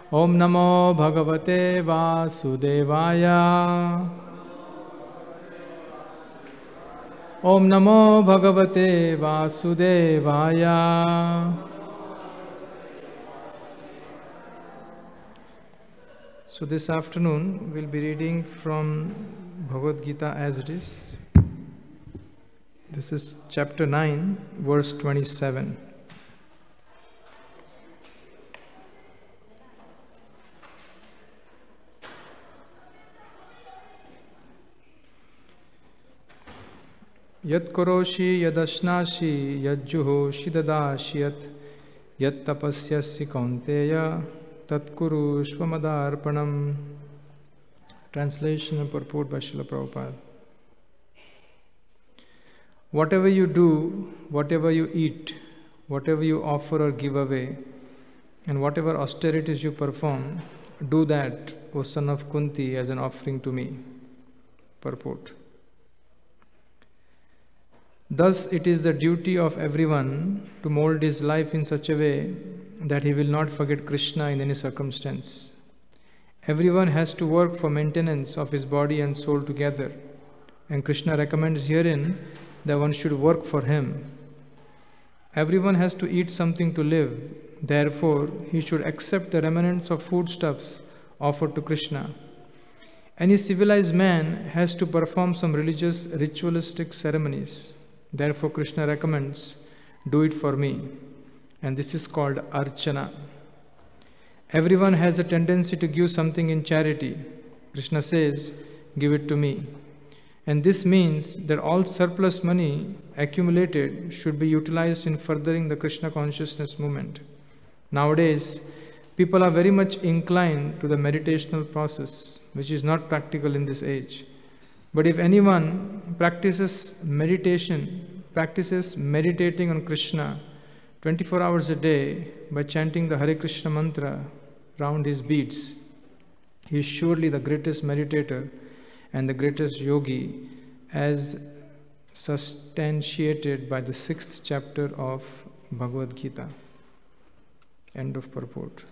Om Namo Bhagavate Vasudevaya. Om Namo Bhagavate Vasudevaya. So this afternoon we'll be reading from Bhagavad Gita as it is. This is chapter 9, verse 27. Yat koroshi yadashnashi yajjuhoshi dadashyat yat tapasyasi kaunteya tat kuru swamadarpanam. Translation and purport by Srila Prabhupada. Whatever you do, whatever you eat, whatever you offer or give away, and whatever austerities you perform, do that, O son of Kunti, as an offering to me. Purport. Thus, it is the duty of everyone to mold his life in such a way that he will not forget Krishna in any circumstance. Everyone has to work for maintenance of his body and soul together, and Krishna recommends herein that one should work for him. Everyone has to eat something to live, therefore he should accept the remnants of foodstuffs offered to Krishna. Any civilized man has to perform some religious ritualistic ceremonies. Therefore, Krishna recommends, do it for me. And this is called Archana. Everyone has a tendency to give something in charity. Krishna says, give it to me. And this means that all surplus money accumulated should be utilized in furthering the Krishna consciousness movement. Nowadays, people are very much inclined to the meditational process, which is not practical in this age. But if anyone practices meditating on Krishna 24 hours a day by chanting the Hare Krishna mantra round his beads, he is surely the greatest meditator and the greatest yogi, as substantiated by the 6th chapter of Bhagavad Gita. End of purport.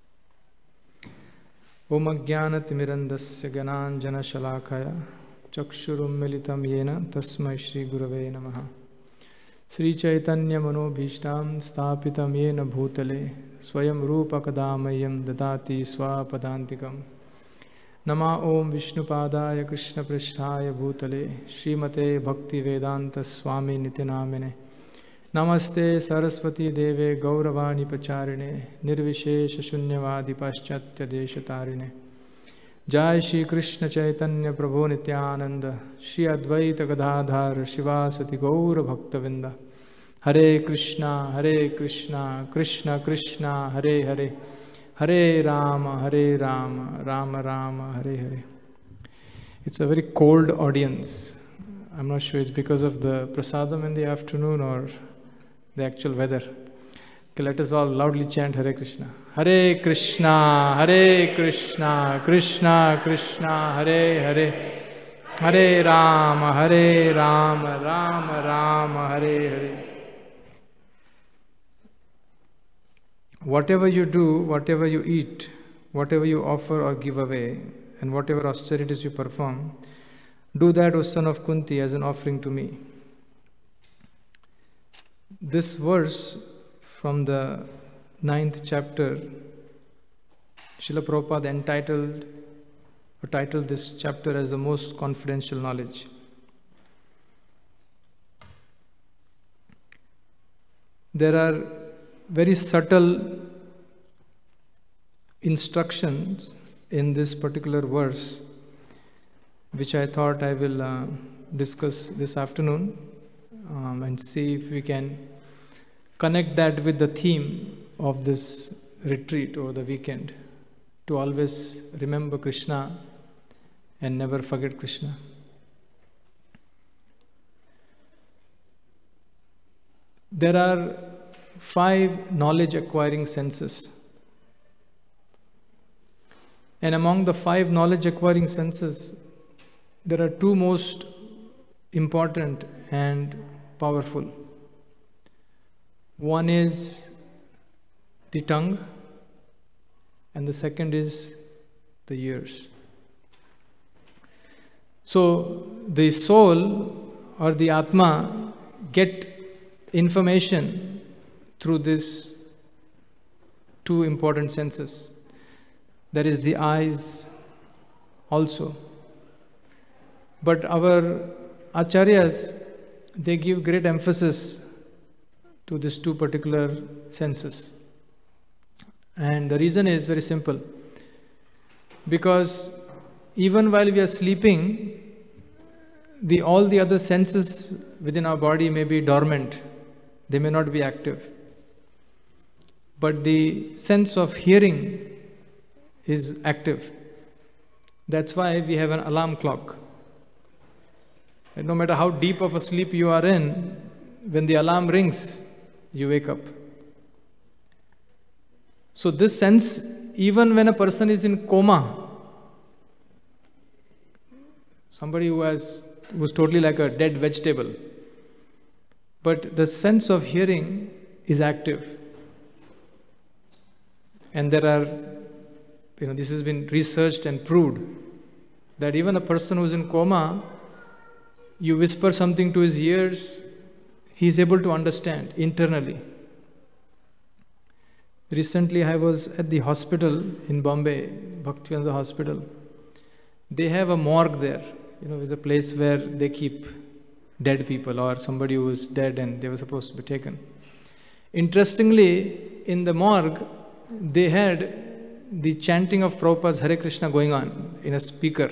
Om Ajnanatimirandasya Gananjana Shalakaya Chakshurum Militam Yena Tasmai Shri Gurave Namaha. Sri Chaitanya Manobhishtam Sthapitam Yena Bhutale Swayam Rupa Kadamayam Dadati Swapadantikam. Nama Om Vishnupadaya Krishna Pristhaya Bhutale Srimate Bhakti Vedanta Swami Nityanamine. Namaste Saraswati Deve Gauravani Pacharine Nirvishesha Shunyavadi Paschatya Deshatarine. Jai Shri Krishna Chaitanya Prabhu Nityananda Shri Advaita Gadadhar Shivasati Gaura Bhaktavinda. Hare Krishna Krishna Krishna Hare Hare Hare Rama Rama Rama Hare Hare. It's a very cold audience. I'm not sure it's because of the prasadam in the afternoon or the actual weather. Okay, let us all loudly chant Hare Krishna. Hare Krishna Krishna Krishna Hare Hare Hare Rama Rama Rama Hare Hare. Whatever you do, whatever you eat, whatever you offer or give away, and whatever austerities you perform, do that, O son of Kunti, as an offering to me. This verse from the 9th chapter, Srila Prabhupada titled this chapter as the most confidential knowledge. There are very subtle instructions in this particular verse, which I thought I will discuss this afternoon and see if we can connect that with the theme of this retreat over the weekend, to always remember Krishna and never forget Krishna. There are 5 knowledge acquiring senses. And among the 5 knowledge acquiring senses, there are 2 most important and powerful. One is the tongue and the second is the years. So the soul or the Atma get information through these two important senses. There is the eyes also. But our acharyas, they give great emphasis to these two particular senses. And the reason is very simple. Because even while we are sleeping, all the other senses within our body may be dormant. They may not be active. But the sense of hearing is active. That's why we have an alarm clock. And no matter how deep of a sleep you are in, when the alarm rings, you wake up. So this sense, even when a person is in coma, somebody who's totally like a dead vegetable, but the sense of hearing is active. And there are, this has been researched and proved that even a person who's in coma, you whisper something to his ears, he is able to understand internally. Recently, I was at the hospital in Bombay, Bhaktivedanta Hospital. They have a morgue there. It's a place where they keep dead people or somebody who is dead and they were supposed to be taken. Interestingly, in the morgue, they had the chanting of Prabhupada's Hare Krishna going on in a speaker.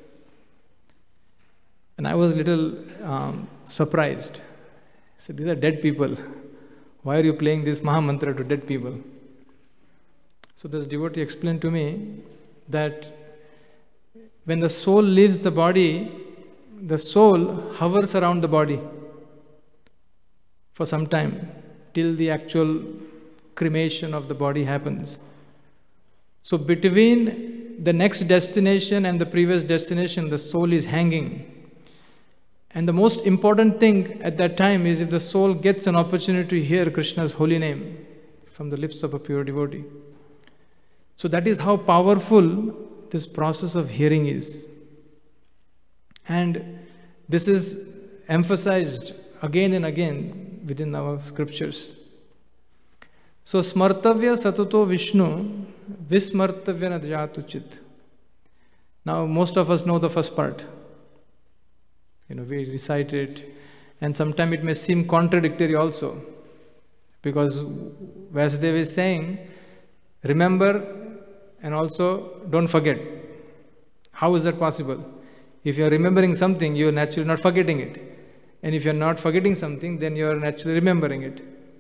And I was a little surprised. I said, these are dead people. Why are you playing this Maha Mantra to dead people? So this devotee explained to me that when the soul leaves the body, the soul hovers around the body for some time till the actual cremation of the body happens. So between the next destination and the previous destination, the soul is hanging. And the most important thing at that time is if the soul gets an opportunity to hear Krishna's holy name from the lips of a pure devotee. So that is how powerful this process of hearing is. And this is emphasized again and again within our scriptures. So smartavya satato Vishnu vismartavya nadjatuchit. Now most of us know the first part. We recite it, and sometimes it may seem contradictory also, because Vasudeva is saying, remember and also don't forget. How is that possible? If you are remembering something, you are naturally not forgetting it. And if you are not forgetting something, then you are naturally remembering it.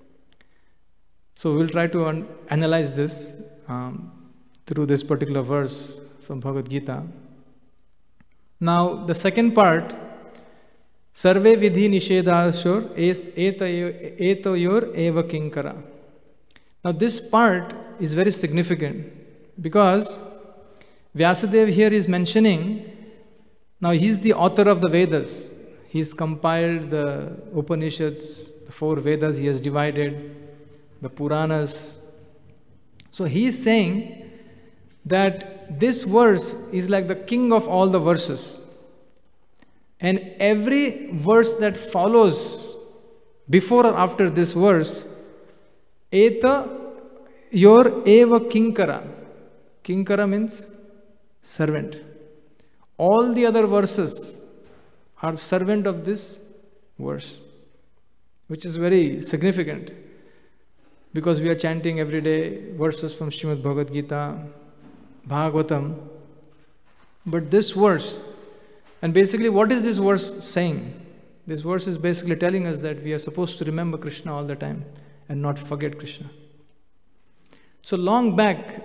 So we'll try to analyze this through this particular verse from Bhagavad Gita. Now, the second part, Sarve vidhi nishedashur etayor eva kinkara. Now this part is very significant because Vyasadeva here is mentioning, now he's the author of the Vedas. He's compiled the Upanishads, the 4 Vedas he has divided, the Puranas. So he is saying that this verse is like the king of all the verses. And every verse that follows before or after this verse, Eta yor eva kinkara. Kinkara means servant. All the other verses are servant of this verse, which is very significant because we are chanting every day verses from Srimad Bhagavad Gita, Bhagavatam. But this verse, and basically what is this verse saying? This verse is basically telling us that we are supposed to remember Krishna all the time and not forget Krishna. So long back,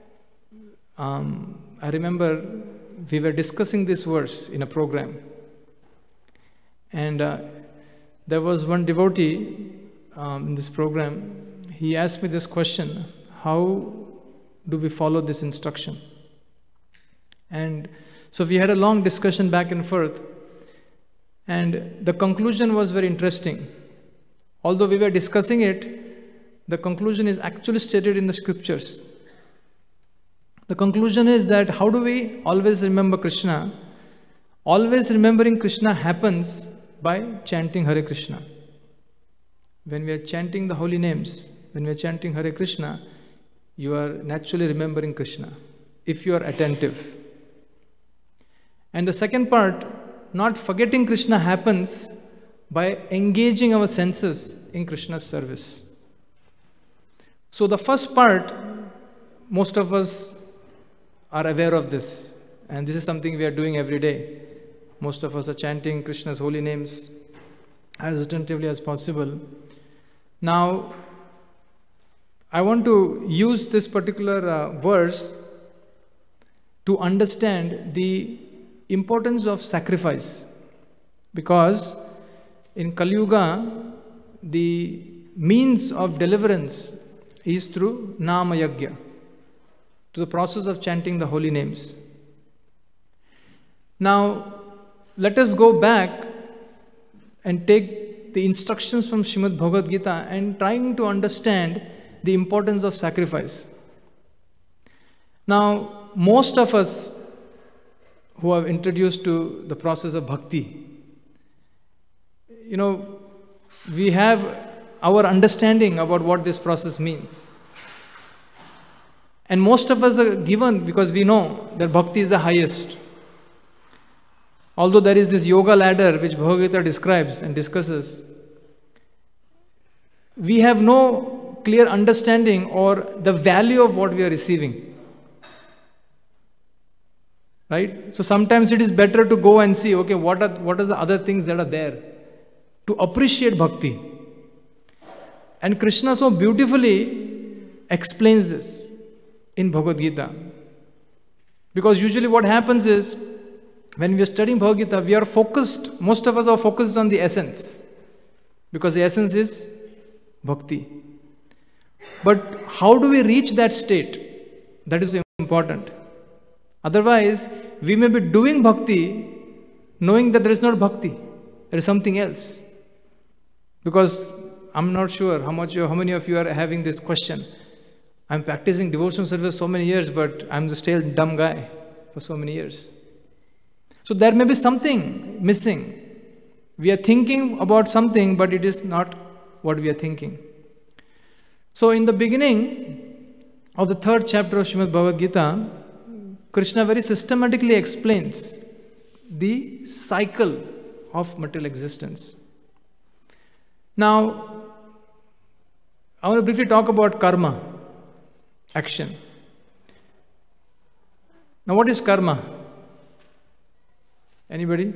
I remember we were discussing this verse in a program. And there was one devotee in this program. He asked me this question: how do we follow this instruction? And so we had a long discussion back and forth. And the conclusion was very interesting. Although we were discussing it, the conclusion is actually stated in the scriptures. The conclusion is that how do we always remember Krishna? Always remembering Krishna happens by chanting Hare Krishna. When we are chanting the holy names, when we are chanting Hare Krishna, you are naturally remembering Krishna, if you are attentive. And the second part, not forgetting Krishna, happens by engaging our senses in Krishna's service. So the first part, most of us are aware of this, and this is something we are doing every day. Most of us are chanting Krishna's holy names as attentively as possible. Now, I want to use this particular verse to understand the importance of sacrifice, because in Kali Yuga, the means of deliverance is through Nama Yajna, to the process of chanting the holy names. Now, let us go back and take the instructions from Srimad Bhagavad Gita and trying to understand the importance of sacrifice. Now, most of us who are introduced to the process of bhakti, we have our understanding about what this process means. And most of us are given because we know that bhakti is the highest. Although there is this yoga ladder which Bhagavad Gita describes and discusses, we have no clear understanding or the value of what we are receiving. Right? So sometimes it is better to go and see, okay, what are the other things that are there to appreciate bhakti. And Krishna so beautifully explains this in Bhagavad Gita. Because usually what happens is, when we are studying Bhagavad Gita, we are focused, most of us are focused on the essence. Because the essence is bhakti. But how do we reach that state? That is important. Otherwise, we may be doing bhakti knowing that there is not bhakti. There is something else. Because I'm not sure how many of you are having this question. I'm practicing devotional service so many years, but I'm the still dumb guy for so many years. So there may be something missing. We are thinking about something, but it is not what we are thinking. So in the beginning of the 3rd chapter of Srimad Bhagavad Gita, Krishna very systematically explains the cycle of material existence. Now, I want to briefly talk about karma, action. Now, what is karma? Anybody?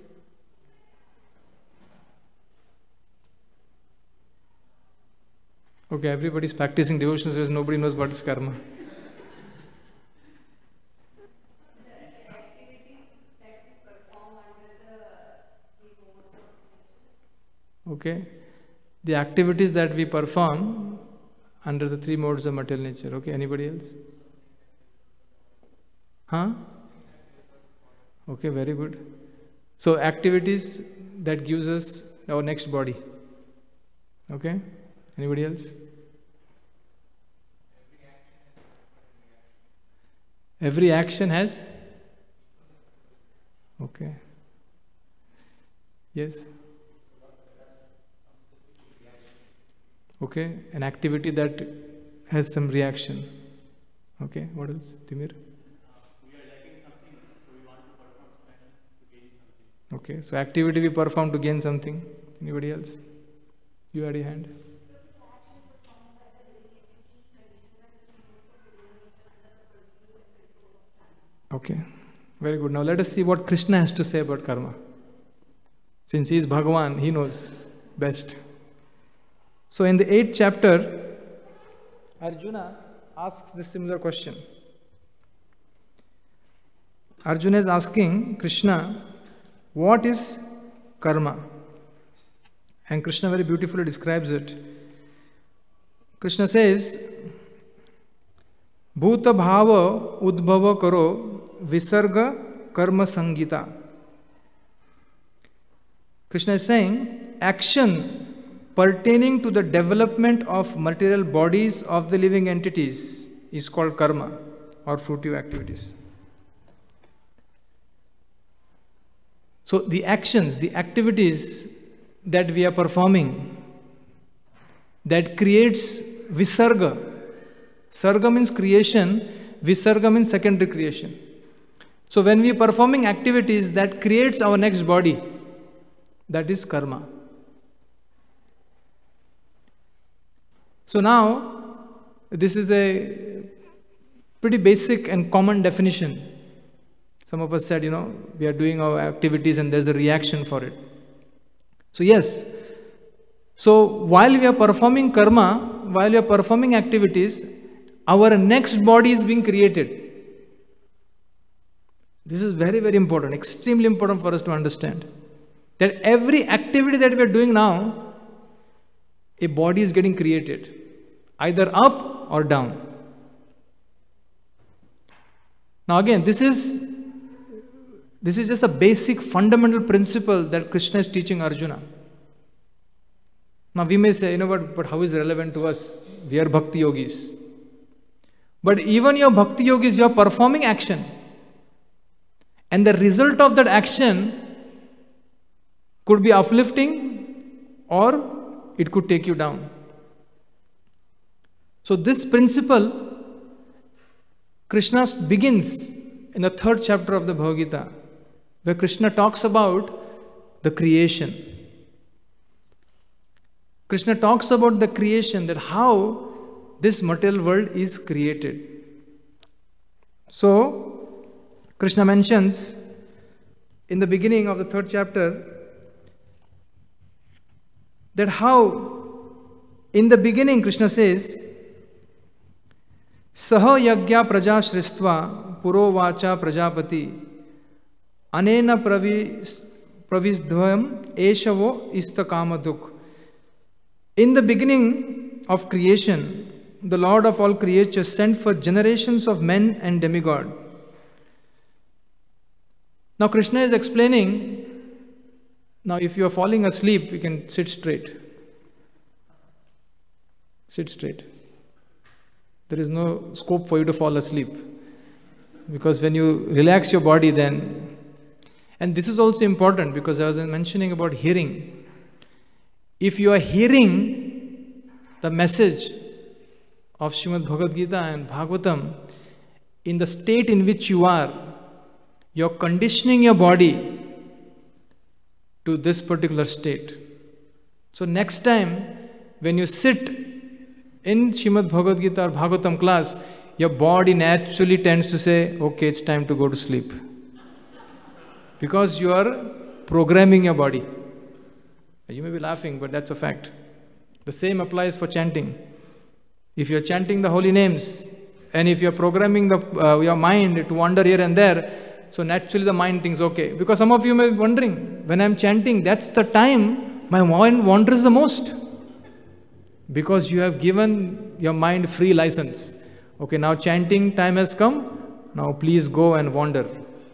Okay, everybody is practicing devotion service, nobody knows what is karma. Okay, the activities that we perform under the 3 modes of material nature. Okay, anybody else? Huh? Okay, very good. So activities that gives us our next body. Okay, anybody else? Every action has? Okay. Yes. Okay, an activity that has some reaction. Okay, what else? Timir? We are lacking something, so we want to perform to gain something. Okay, so activity we perform to gain something. Anybody else? You had your hand. Okay, very good. Now let us see what Krishna has to say about karma. Since he is Bhagavan, he knows best. So in the 8th chapter, Arjuna asks this similar question. Arjuna is asking Krishna, what is karma? And Krishna very beautifully describes it. Krishna says, Bhuta bhava udbhava karo visarga karma sangita. Krishna is saying, action pertaining to the development of material bodies of the living entities is called karma. or fruitive activities. So the actions, the activities that we are performing, that creates visarga. Sarga means creation, visarga means secondary creation. So when we are performing activities that creates our next body, that is karma. So now, this is a pretty basic and common definition. Some of us said, we are doing our activities and there's a reaction for it. So yes, so while we are performing karma, while we are performing activities, our next body is being created. This is very, very important, extremely important for us to understand. That every activity that we are doing now, a body is getting created, either up or down. Now again, this is just a basic fundamental principle that Krishna is teaching Arjuna. Now we may say, but how is it relevant to us? We are bhakti yogis. But even your bhakti yogis, you are performing action. And the result of that action could be uplifting or it could take you down. So this principle, Krishna begins in the 3rd chapter of the Bhagavad Gita, where Krishna talks about the creation. Krishna talks about the creation, that how this material world is created. So, Krishna mentions in the beginning of the 3rd chapter that how in the beginning Krishna says, Saha yagya praja shristva puro vacha prajapati anena pravisdhvam eshavo istakamaduk. In the beginning of creation, the Lord of all creatures sent for generations of men and demigod. Now Krishna is explaining, now if you are falling asleep, you can sit straight. Sit straight. There is no scope for you to fall asleep. Because when you relax your body then, and this is also important because I was mentioning about hearing. If you are hearing the message of Srimad Bhagavad Gita and Bhagavatam in the state in which you are, you're conditioning your body to this particular state. So next time when you sit in Srimad Bhagavad Gita or Bhagavatam class, your body naturally tends to say, okay, it's time to go to sleep. Because you are programming your body. You may be laughing, but that's a fact. The same applies for chanting. If you're chanting the holy names, and if you're programming your mind to wander here and there, so naturally the mind thinks, okay. Because some of you may be wondering, when I'm chanting, that's the time my mind wanders the most. Because you have given your mind free license. Okay, now chanting time has come, now please go and wander.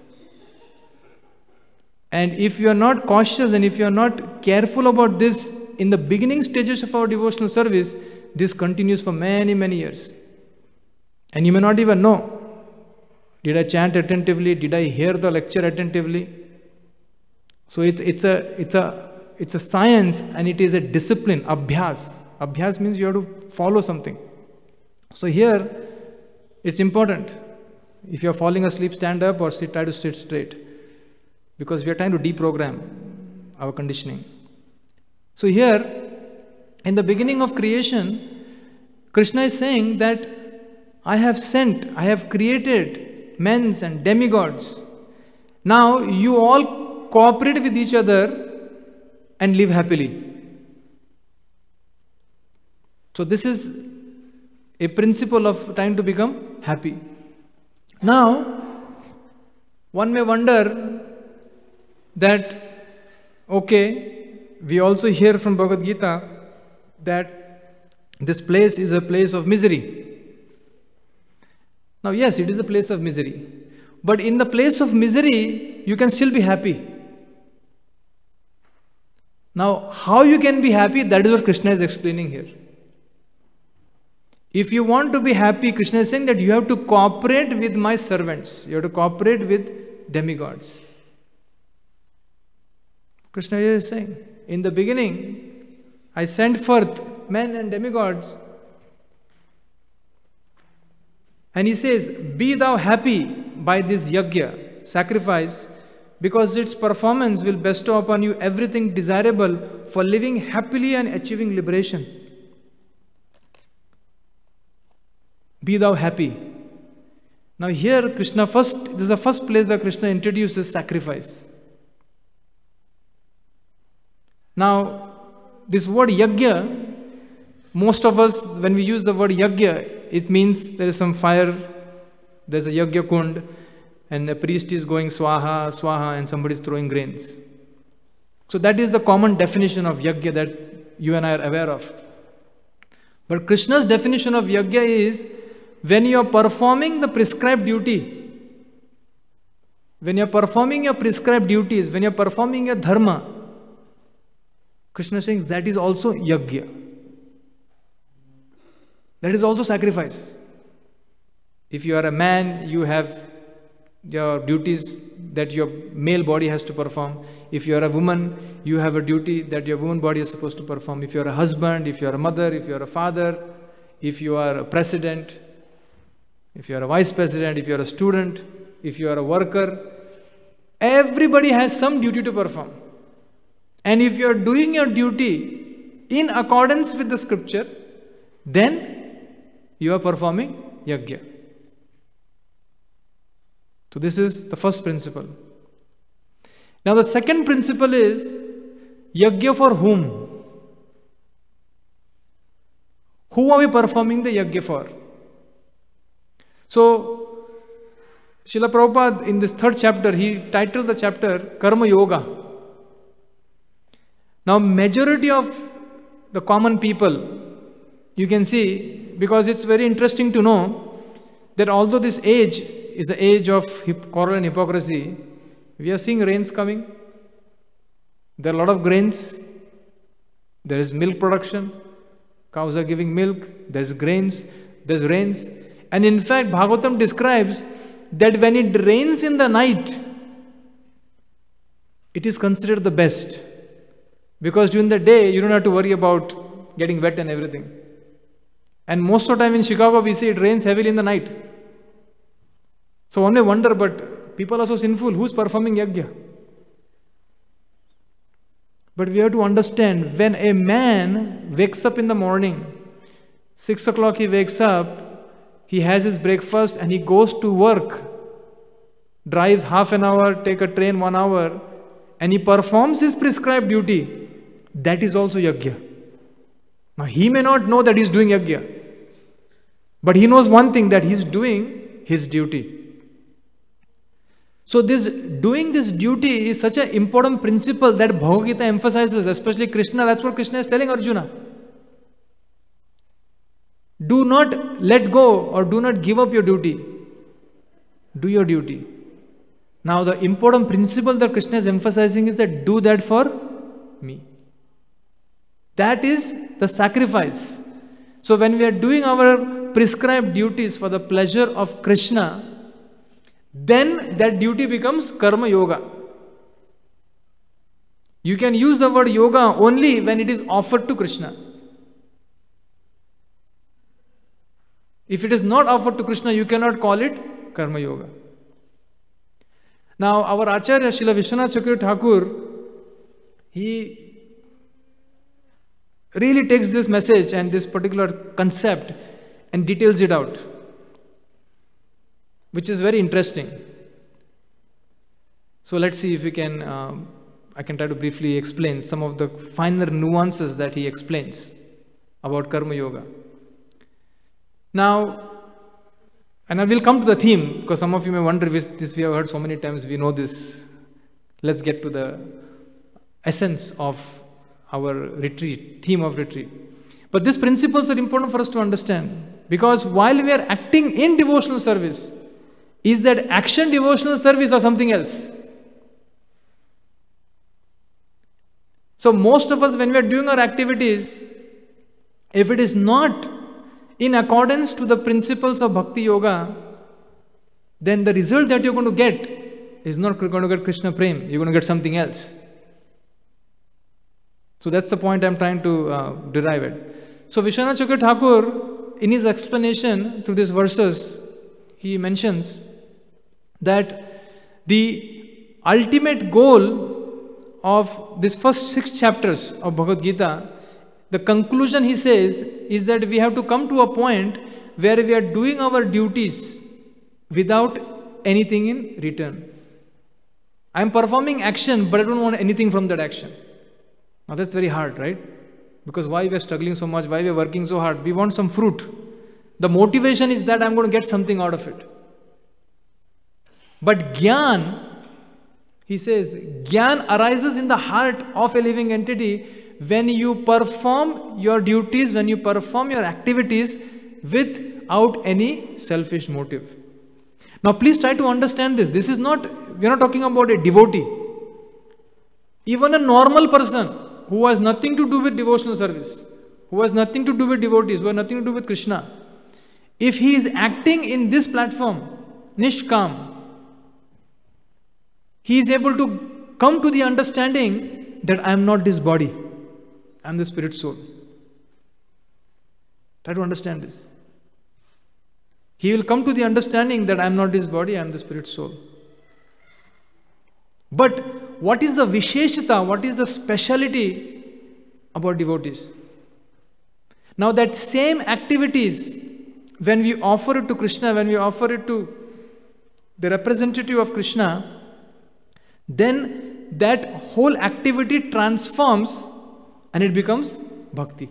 And if you are not cautious and if you are not careful about this in the beginning stages of our devotional service, this continues for many, many years. And you may not even know, did I chant attentively? Did I hear the lecture attentively? So it's a science and it is a discipline, abhyas. Abhyas means you have to follow something. So here, it's important. If you are falling asleep, stand up or try to sit straight. Because we are trying to deprogram our conditioning. So here, in the beginning of creation, Krishna is saying that I have created men and demigods. Now you all cooperate with each other and live happily. So this is a principle of trying to become happy. Now, one may wonder that, okay, we also hear from Bhagavad Gita that this place is a place of misery. Now, yes, it is a place of misery. But in the place of misery, you can still be happy. Now, how you can be happy, that is what Krishna is explaining here. If you want to be happy, Krishna is saying that you have to cooperate with my servants. You have to cooperate with demigods. Krishna is saying, in the beginning, I sent forth men and demigods. And he says, be thou happy by this yajna, sacrifice, because its performance will bestow upon you everything desirable for living happily and achieving liberation. Be thou happy. Now here Krishna this is the first place where Krishna introduces sacrifice. Now this word yajna, most of us when we use the word yajna, it means there is some fire, there's a yajna kund, and a priest is going swaha, swaha, and somebody is throwing grains. So that is the common definition of yajna that you and I are aware of. But Krishna's definition of yajna is when you are performing the prescribed duty, when you are performing your prescribed duties, when you are performing your dharma, Krishna is saying that is also yajna. That is also sacrifice. If you are a man, you have your duties that your male body has to perform. If you are a woman, you have a duty that your woman body is supposed to perform. If you are a husband, if you are a mother, if you are a father, if you are a president, if you are a vice president, if you are a student, if you are a worker, everybody has some duty to perform. And if you are doing your duty in accordance with the scripture, then you are performing yajna. So this is the first principle. Now the second principle is yajna for whom? Who are we performing the yajna for? So Srila Prabhupada in this third chapter, he titled the chapter Karma Yoga. Now majority of the common people, you can see, because it's very interesting to know that although this age is the age of quarrel and hypocrisy, we are seeing rains coming. There are a lot of grains. There is milk production. Cows are giving milk. There's grains. There's rains. And in fact, Bhagavatam describes that when it rains in the night, it is considered the best. Because during the day, you don't have to worry about getting wet and everything. And most of the time in Chicago, we see it rains heavily in the night. So one may wonder, but people are so sinful, who's performing yajna? But we have to understand, when a man wakes up in the morning, 6 o'clock he wakes up, he has his breakfast and he goes to work, drives half an hour, take a train 1 hour, and he performs his prescribed duty, that is also yajna. Now he may not know that he is doing yajna, but he knows one thing, that he is doing his duty. So doing this duty is such an important principle that Bhagavad Gita emphasizes, especially Krishna. That's what Krishna is telling Arjuna. Do not let go or do not give up your duty. Do your duty. Now the important principle that Krishna is emphasizing is that do that for me. That is the sacrifice. So when we are doing our prescribed duties for the pleasure of Krishna, then that duty becomes karma yoga. You can use the word yoga only when it is offered to Krishna. If it is not offered to Krishna, you cannot call it karma yoga. Now our Acharya Srila Vishwanath Chakravarti Thakur, he really takes this message and this particular concept and details it out, which is very interesting. So let's see if we can, I can try to briefly explain some of the finer nuances that he explains about Karma Yoga. Now, and I will come to the theme, because some of you may wonder, this we have heard so many times, we know this. Let's get to the essence of our retreat, theme of retreat. But these principles are important for us to understand, because while we are acting in devotional service, is that action devotional service or something else? So most of us, when we are doing our activities, if it is not in accordance to the principles of Bhakti Yoga, then the result that you're going to get is not going to get Krishna Prem, you're going to get something else. So that's the point I'm trying to derive it. So Vishwanath Chakravarti Thakur, in his explanation through these verses, he mentions that the ultimate goal of these first 6 chapters of Bhagavad Gita, the conclusion, he says, is that we have to come to a point where we are doing our duties without anything in return. I am performing action, but I don't want anything from that action. Now that's very hard, right? Because why we are struggling so much, why we are working so hard? We want some fruit. The motivation is that I'm going to get something out of it. But Gyan, he says, Gyan arises in the heart of a living entity when you perform your duties, when you perform your activities without any selfish motive. Now please try to understand this. This is not, we are not talking about a devotee. Even a normal person who has nothing to do with devotional service, who has nothing to do with devotees, who has nothing to do with Krishna, if he is acting in this platform, Nishkam, he is able to come to the understanding that I am not this body, I am the spirit soul. Try to understand this. He will come to the understanding that I am not this body, I am the spirit soul. But what is the Visheshata, what is the speciality about devotees? Now that same activities, when we offer it to Krishna, when we offer it to the representative of Krishna, then that whole activity transforms and it becomes bhakti.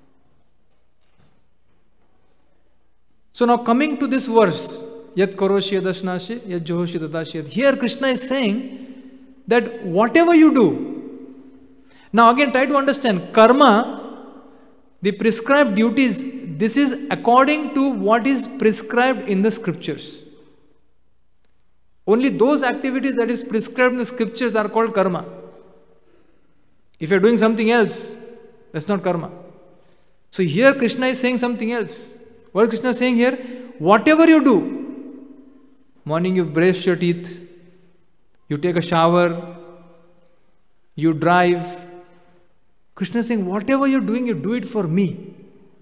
So now coming to this verse, Yat karoshi yadashnashi, yat johoshi dadashi. Here Krishna is saying that whatever you do, now again try to understand, karma, the prescribed duties, this is according to what is prescribed in the scriptures. Only those activities that is prescribed in the scriptures are called karma. If you are doing something else, that's not karma. So here Krishna is saying something else. What is Krishna saying here? Whatever you do, morning you brush your teeth, you take a shower, you drive. Krishna is saying, whatever you're doing, you do it for me.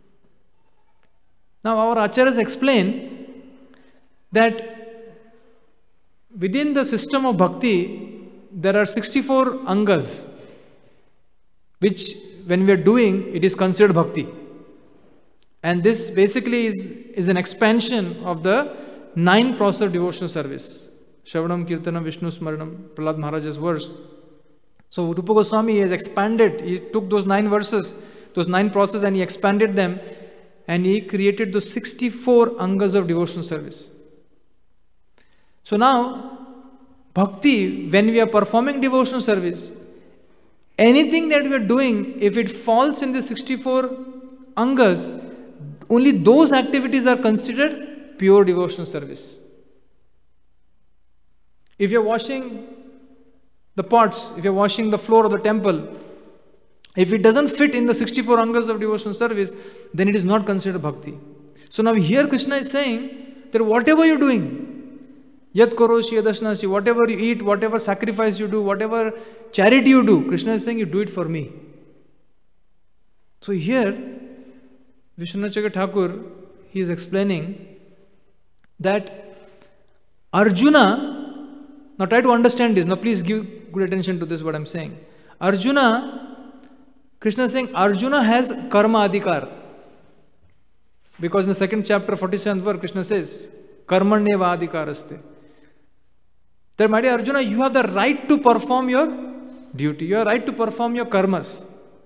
Now our acharyas explain that within the system of bhakti, there are 64 angas, which when we are doing, it is considered bhakti. And this basically is an expansion of the 9 process of devotional service. Shravanam, Kirtanam, Vishnu Smaranam, Prahlad Maharaj's verse. So Rupa Goswami has expanded, he took those 9 verses, those 9 processes, and he expanded them and he created those 64 angas of devotional service. So now, bhakti, when we are performing devotional service, anything that we are doing, if it falls in the 64 angas, only those activities are considered pure devotional service. If you are washing the pots, if you are washing the floor of the temple, if it doesn't fit in the 64 angas of devotional service, then it is not considered bhakti. So now here Krishna is saying that whatever you are doing, yat karoshi yadashnashi, whatever you eat, whatever sacrifice you do, whatever charity you do, Krishna is saying you do it for me. So here Vishwanath Chakravarti Thakur, he is explaining that Arjuna, now try to understand this, now please give good attention to this what I am saying. Arjuna, Krishna is saying Arjuna has karma adhikar. Because in the 2nd chapter, 47th verse, Krishna says, karmanyeva adhikaraste. That my dear Arjuna, you have the right to perform your duty, you have the right to perform your karmas.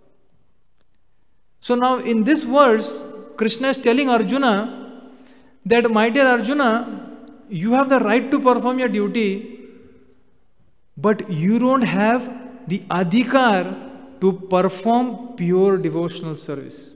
So now in this verse, Krishna is telling Arjuna that my dear Arjuna, you have the right to perform your duty, but you don't have the adhikar to perform pure devotional service.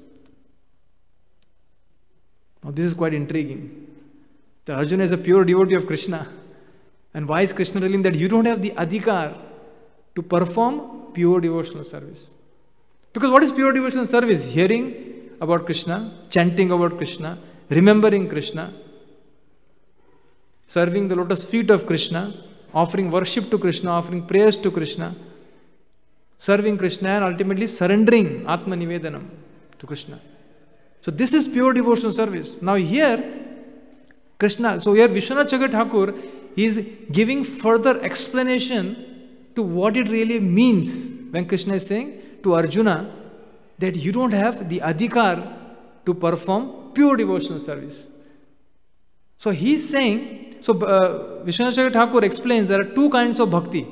Now this is quite intriguing. The Arjuna is a pure devotee of Krishna. And why is Krishna telling that you don't have the adhikar to perform pure devotional service? Because what is pure devotional service? Hearing about Krishna, chanting about Krishna, remembering Krishna, serving the lotus feet of Krishna, offering worship to Krishna, offering prayers to Krishna, serving Krishna, and ultimately surrendering Atma Nivedanam to Krishna. So this is pure devotional service. Now here, Krishna, so here Vishwanath Chakravarti Thakur is giving further explanation to what it really means when Krishna is saying to Arjuna that you don't have the adhikar to perform pure devotional service. So he is saying, Vishwanath Chakravarti Thakur explains there are two kinds of bhakti.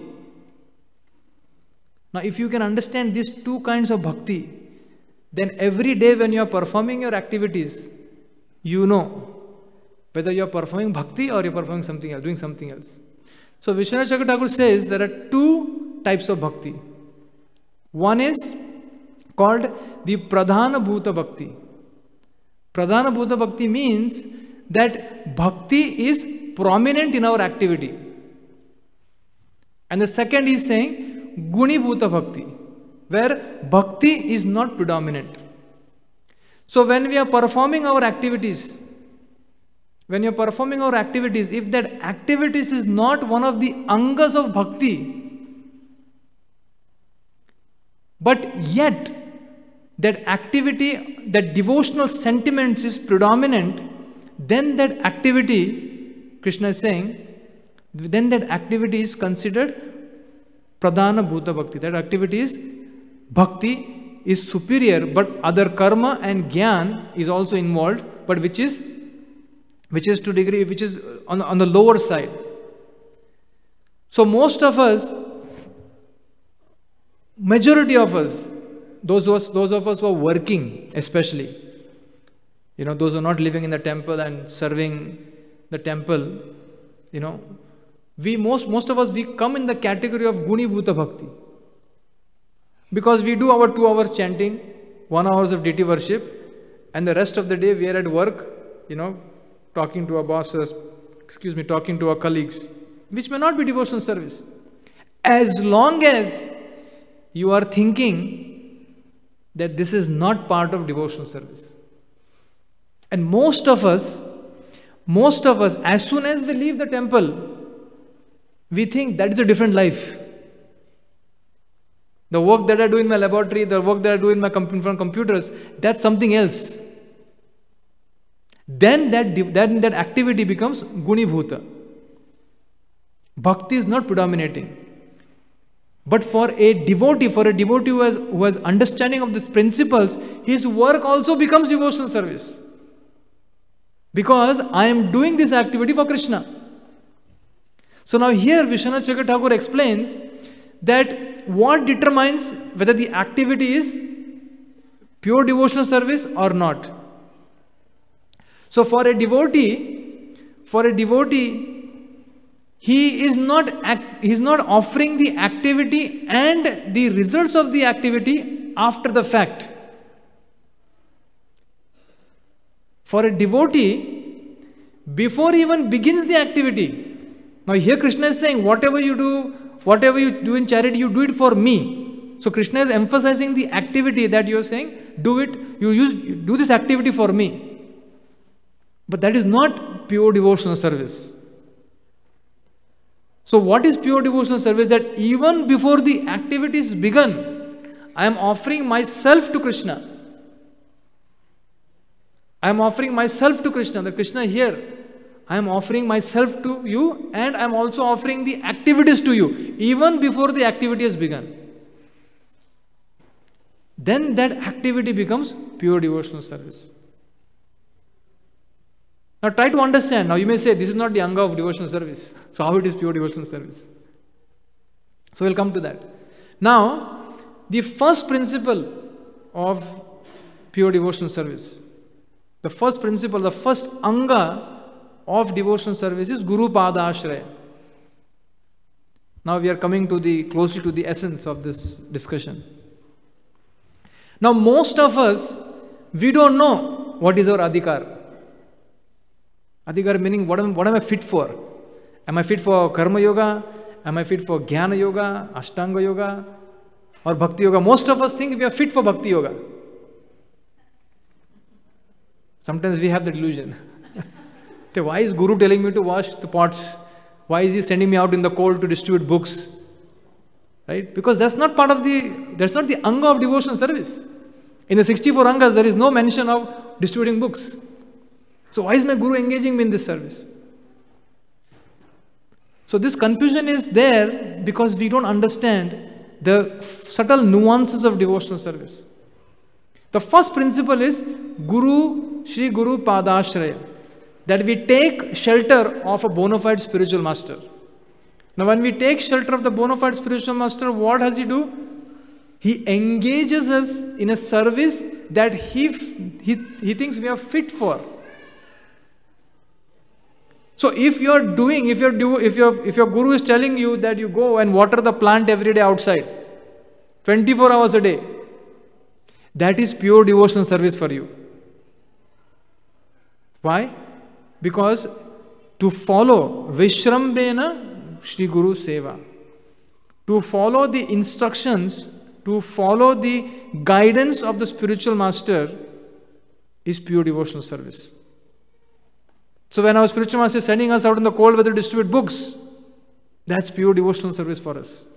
Now if you can understand these two kinds of bhakti, then every day when you are performing your activities, you know whether you are performing bhakti or you are performing something else, doing something else. So Vishwanath Chakravarti Thakur says there are two types of bhakti. One is called the Pradhana Bhuta Bhakti. Pradhana Bhuta Bhakti means that bhakti is prominent in our activity. And the second is saying Guni Bhuta Bhakti, where bhakti is not predominant. So when we are performing our activities, if that activities is not one of the angas of bhakti, but yet that activity, that devotional sentiments is predominant, then that activity, Krishna is saying, then that activity is considered Pradhana Bhuta Bhakti. That activity is bhakti is superior, but other karma and gyan is also involved, but which is to degree, which is on the lower side. So most of us, majority of us, those of us who are working especially, those who are not living in the temple and serving the temple, most of us, we come in the category of Guni Bhuta Bhakti. Because we do our 2 hours chanting, 1 hour of deity worship, and the rest of the day we are at work, talking to our bosses, talking to our colleagues, which may not be devotional service. As long as you are thinking that this is not part of devotional service. And most of us, as soon as we leave the temple, we think that is a different life. The work that I do in my laboratory, the work that I do in front of computers, that's something else. Then that activity becomes Guni Bhuta. Bhakti is not predominating. But for a devotee who has understanding of these principles, his work also becomes devotional service. Because I am doing this activity for Krishna. So now here Vishwanath Chakravarti Thakur explains that what determines whether the activity is pure devotional service or not. So for a devotee, he is not offering the activity and the results of the activity after the fact. For a devotee, before he even begins the activity, now here Krishna is saying, whatever you do in charity, you do it for me. So Krishna is emphasizing the activity that you are saying, do this activity for me. But that is not pure devotional service. So what is pure devotional service? That even before the activities begun, I am offering myself to Krishna. I am offering myself to Krishna. The Krishna here, I am offering myself to you, and I am also offering the activities to you, even before the activity has begun. Then that activity becomes pure devotional service. Now try to understand. Now you may say, this is not the anga of devotional service. So how it is pure devotional service? So we'll come to that. Now, the first principle of pure devotional service, the first principle, the first anga of devotional service is Guru Pada Ashraya. Now we are coming to closely to the essence of this discussion. Now most of us, we don't know what is our adhikar. Adhikar meaning what am I fit for? Am I fit for Karma Yoga? Am I fit for Jnana Yoga, Ashtanga Yoga, or Bhakti Yoga? Most of us think we are fit for Bhakti Yoga. Sometimes we have that illusion. Why is Guru telling me to wash the pots? Why is he sending me out in the cold to distribute books? Right? Because that's not part of that's not the anga of devotional service. In the 64 angas, there is no mention of distributing books. So why is my Guru engaging me in this service? So this confusion is there because we don't understand the subtle nuances of devotional service. The first principle is Sri Guru Padashraya, that we take shelter of a bona fide spiritual master. Now when we take shelter of the bona fide spiritual master, what does he do? He engages us in a service that he thinks we are fit for. So if your Guru is telling you that you go and water the plant every day outside, 24 hours a day, that is pure devotional service for you. Why? Because to follow Vishrambena Shri Guru Seva, to follow the instructions, to follow the guidance of the spiritual master is pure devotional service. So when our spiritual master is sending us out in the cold weather to distribute books, that's pure devotional service for us.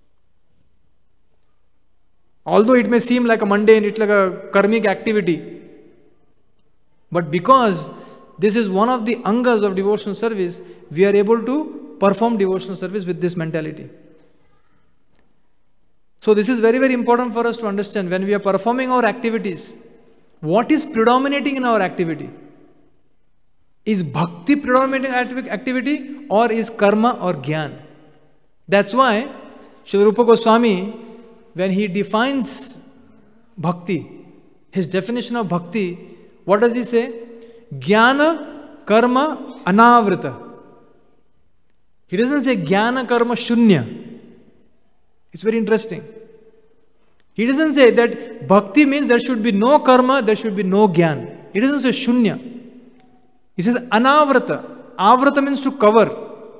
Although it may seem like a mundane, it's like a karmic activity, but because this is one of the angas of devotional service, we are able to perform devotional service with this mentality. So this is very, very important for us to understand when we are performing our activities. What is predominating in our activity? Is bhakti predominating activity or is karma or jnana? That's why Srila Rupa Goswami, when he defines bhakti, his definition of bhakti, what does he say? Jnana, karma, anavrita. He doesn't say jnana, karma, shunya. It's very interesting. He doesn't say that bhakti means there should be no karma, there should be no jnana. He doesn't say shunya. He says anavrata. Avrata means to cover.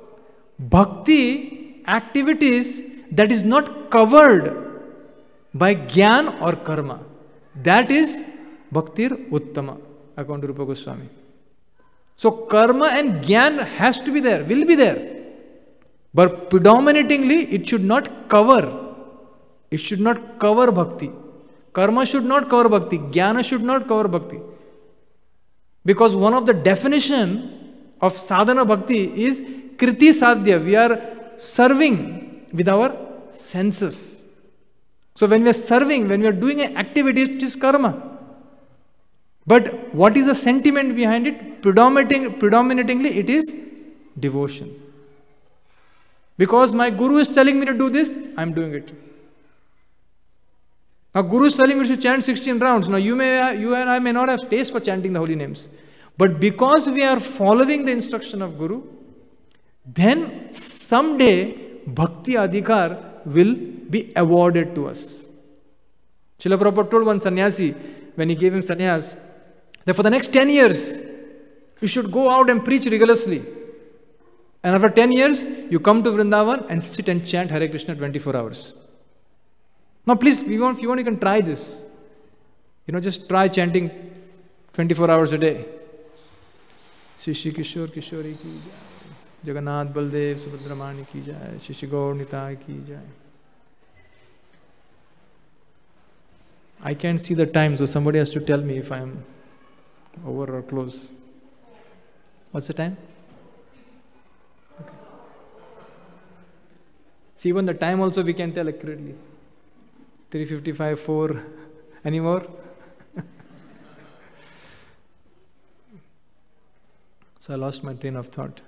Bhakti activities that is not covered by jnana or karma. That is bhaktir uttama, according to Rupa Goswami. So karma and jnana has to be there, will be there. But predominatingly, it should not cover. It should not cover bhakti. Karma should not cover bhakti. Jnana should not cover bhakti. Because one of the definition of sadhana bhakti is kriti sadhya. We are serving with our senses. So when we are serving, when we are doing an activity, it is karma. But what is the sentiment behind it? Predominatingly, it is devotion. Because my Guru is telling me to do this, I am doing it. Now Guru is telling me to chant 16 rounds. Now you and I may not have taste for chanting the holy names. But because we are following the instruction of Guru, then someday Bhakti Adhikar will be awarded to us. Srila Prabhupada told one sannyasi, when he gave him sannyas, that for the next 10 years, you should go out and preach rigorously. And after 10 years, you come to Vrindavan and sit and chant Hare Krishna 24 hours. Now please, if you want, you can try this. Just try chanting 24 hours a day. Shri Kishore Kishori ki jai. Jagannath Baldev Subhadramani ki jai. Shri Gaur Nitai ki jai. I can't see the time, so somebody has to tell me if I am over or close. What's the time? Okay. See, even the time also we can tell accurately. 3:55, 4. Any more? So I lost my train of thought.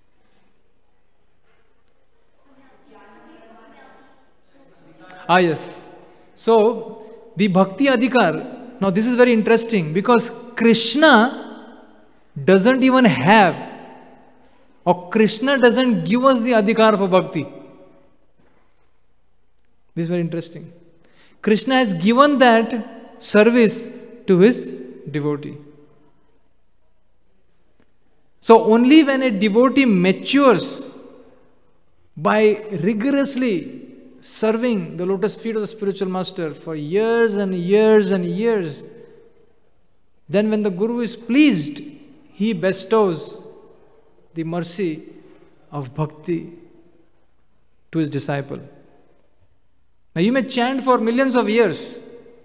Yes. So the Bhakti Adhikar. Now this is very interesting because Krishna doesn't even have, or Krishna doesn't give us the Adhikar for Bhakti. This is very interesting. Krishna has given that service to his devotee. So only when a devotee matures by rigorously serving the lotus feet of the spiritual master for years and years and years, Then when the Guru is pleased, he bestows the mercy of bhakti to his disciple. Now you may chant for millions of years,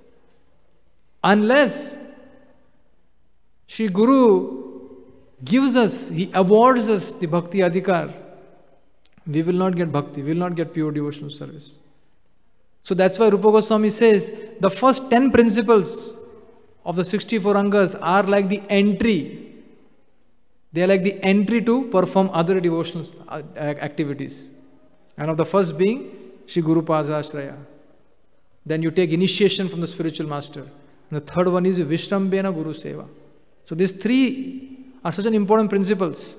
unless Shri Guru gives us, he awards us the bhakti adhikar, we will not get bhakti, we will not get pure devotional service. So that's why Rupa Goswami says the first 10 principles of the 64 angas are like the entry. They are like the entry to perform other devotional activities. And of the first being Shri Guru Padashraya. Then you take initiation from the spiritual master. And the third one is Vishrambena Guru Seva. So these three are such an important principles.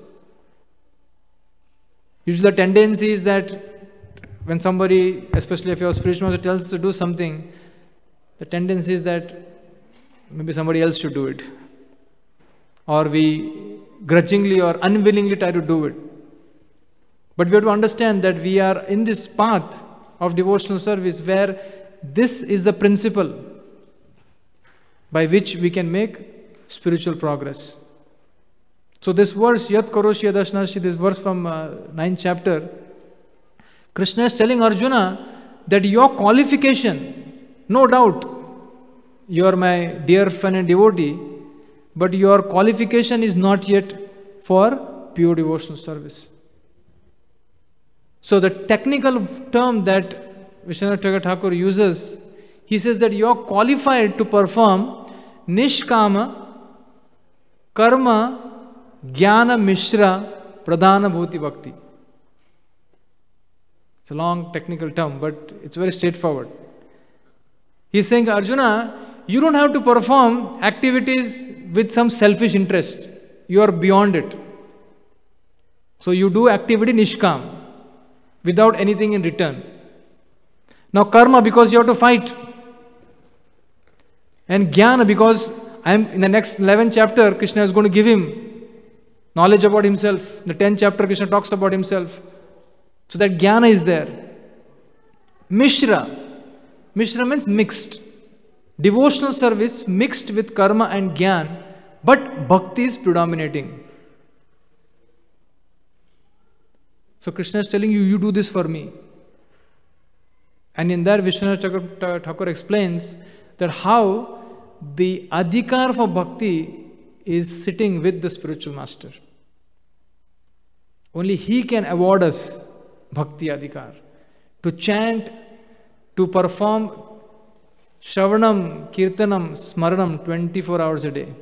Usually the tendency is that when somebody, especially if your spiritual master tells us to do something, the tendency is that maybe somebody else should do it. Or we grudgingly or unwillingly try to do it. But we have to understand that we are in this path of devotional service where this is the principle by which we can make spiritual progress. So this verse, Yat Karoshi Yadashnashi, this verse from 9th chapter, Krishna is telling Arjuna that your qualification, no doubt, you are my dear friend and devotee, but your qualification is not yet for pure devotional service. So the technical term that Vishwanath Thakur uses, he says that you are qualified to perform Nishkama, Karma, Jnana Mishra, Pradhana Bhuti Bhakti. It's a long technical term, but it's very straightforward. He's saying, Arjuna, you don't have to perform activities with some selfish interest. You are beyond it. So you do activity nishkam, without anything in return. Now karma, because you have to fight. And jnana, because in the next 11th chapter, Krishna is going to give him knowledge about himself. In the 10th chapter, Krishna talks about himself. So that jnana is there. Mishra. Mishra means mixed. Devotional service mixed with karma and jnana, but bhakti is predominating. So Krishna is telling you, you do this for me. And in that, Vishwanath Thakur explains that how the adhikar for bhakti is sitting with the spiritual master. Only he can award us bhakti adhikar. To chant, to perform Shravanam, Kirtanam, Smaranam 24 hours a day.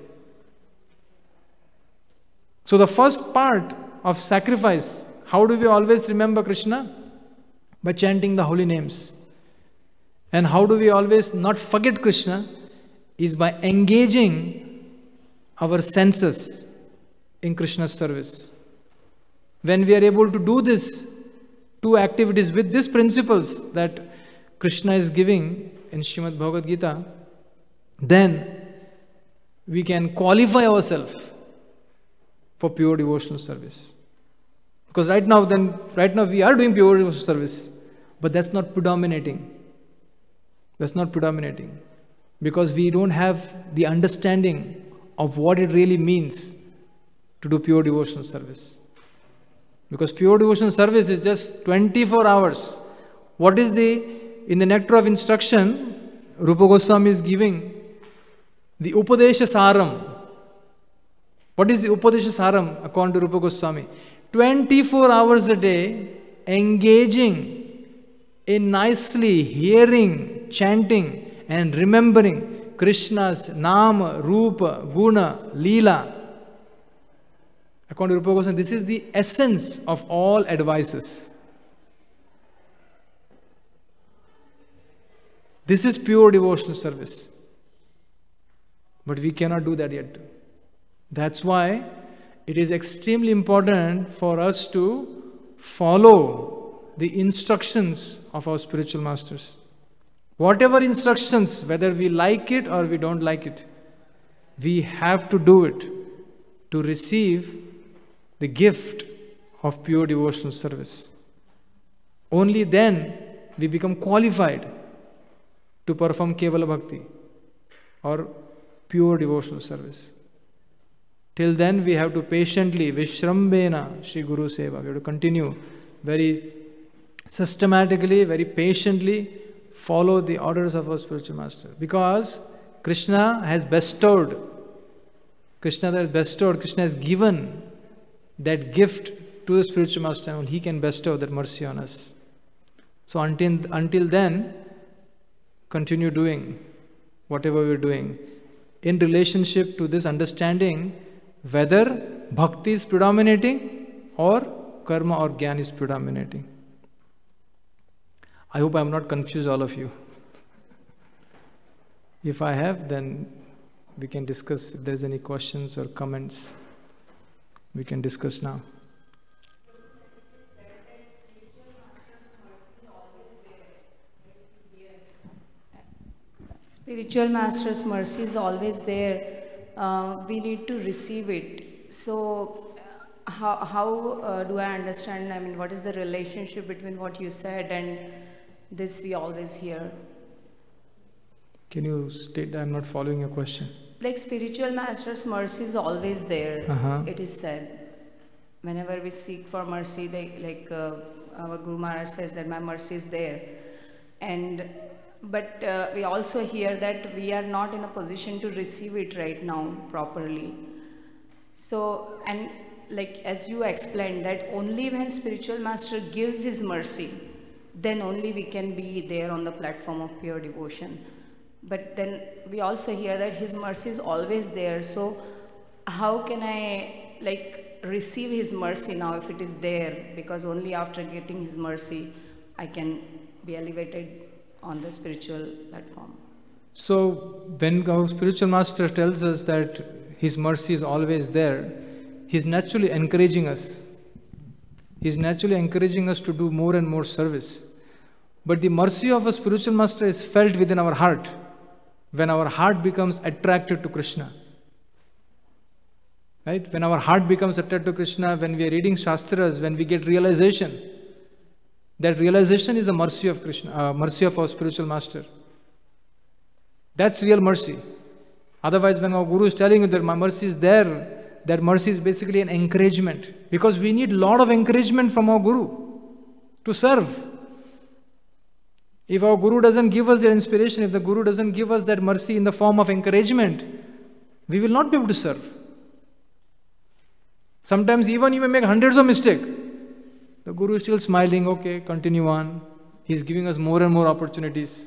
So the first part of sacrifice, how do we always remember Krishna? By chanting the holy names. And how do we always not forget Krishna? Is by engaging our senses in Krishna's service. When we are able to do this two activities with these principles that Krishna is giving in Srimad Bhagavad Gita, then we can qualify ourselves for pure devotional service. Because right now we are doing pure devotional service, but that's not predominating. That's not predominating. Because we don't have the understanding of what it really means to do pure devotional service. Because pure devotional service is just 24 hours. What is in the nectar of instruction, Rupa Goswami is giving the Upadesha Saram. What is the Upadesha Saram according to Rupa Goswami? 24 hours a day, engaging in nicely hearing, chanting and remembering Krishna's Nama, Rupa, Guna, Leela. According to Rupa Goswami, this is the essence of all advices. This is pure devotional service. But we cannot do that yet. That's why it is extremely important for us to follow the instructions of our spiritual masters. Whatever instructions, whether we like it or we don't like it, we have to do it to receive the gift of pure devotional service. Only then we become qualified to perform Kevala Bhakti or pure devotional service. Till then, we have to patiently, Vishrambena Shri Guru Seva. We have to continue very systematically, very patiently follow the orders of our spiritual master. Because Krishna has bestowed, Krishna has given that gift to the spiritual master, and he can bestow that mercy on us. So until then, continue doing whatever we're doing in relationship to this understanding whether bhakti is predominating or karma or jnana is predominating. I hope I am not confused all of you. If I have, then we can discuss. If there's any questions or comments, we can discuss now. Spiritual Master's mercy is always there. We need to receive it. So, how do I understand? I mean, what is the relationship between what you said and this we always hear? Can you state that? I'm not following your question. Like Spiritual Master's mercy is always there. It is said. Whenever we seek for mercy, our Guru Maharaj says that my mercy is there. But we also hear that we are not in a position to receive it right now properly. So, and like as you explained, that only when Spiritual Master gives his mercy, then only we can be there on the platform of pure devotion. But then we also hear that his mercy is always there. So how can I receive his mercy now if it is there? Because only after getting his mercy, I can be elevated on the spiritual platform. So when our spiritual master tells us that his mercy is always there, he's naturally encouraging us. He's naturally encouraging us to do more and more service. But the mercy of a spiritual master is felt within our heart when our heart becomes attracted to Krishna. Right? When our heart becomes attracted to Krishna, when we are reading Shastras, when we get realization, that realization is a mercy of Krishna, mercy of our spiritual master. That's real mercy. Otherwise, when our Guru is telling you that my mercy is there, that mercy is basically an encouragement. Because we need a lot of encouragement from our Guru to serve. If our Guru doesn't give us that inspiration, if the Guru doesn't give us that mercy in the form of encouragement, we will not be able to serve. Sometimes even you may make hundreds of mistakes. The Guru is still smiling, okay, continue on. He is giving us more and more opportunities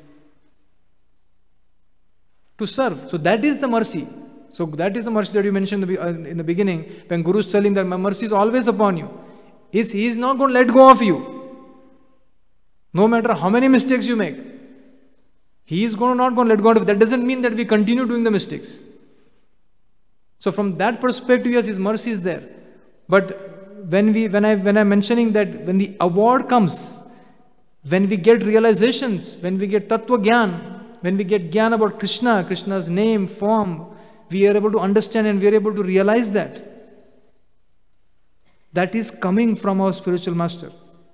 to serve. So that is the mercy. So that is the mercy that you mentioned in the beginning, when Guru is telling that my mercy is always upon you. He is not going to let go of you. No matter how many mistakes you make. He is not going to let go of you. That doesn't mean that we continue doing the mistakes. So from that perspective, yes, His mercy is there. But when I'm mentioning that when the award comes, when we get realizations, when we get Tattva Gyan, when we get Gyan about Krishna, Krishna's name, form, we are able to understand and we are able to realize that. That is coming from our spiritual master.